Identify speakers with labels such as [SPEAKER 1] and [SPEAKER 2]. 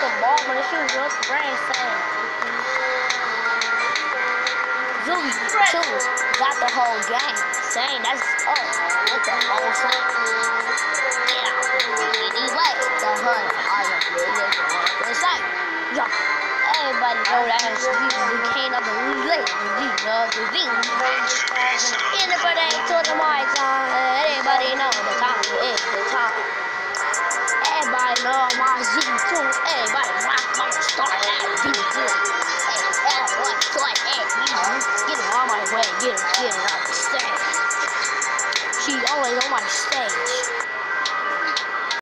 [SPEAKER 1] the ball, but she was just brain saying. Julie got the whole game. Saying that's with the whole song. Yeah, anyway, the hood are the biggest one. It's like, yo, everybody know that the king of the relay, the thing. In the birthday to the mic, everybody know the time is the time. Everybody know my Z2. Everybody rock my star at V2. Everyone toy at get it on my way, get it on the stage. She always on my stage.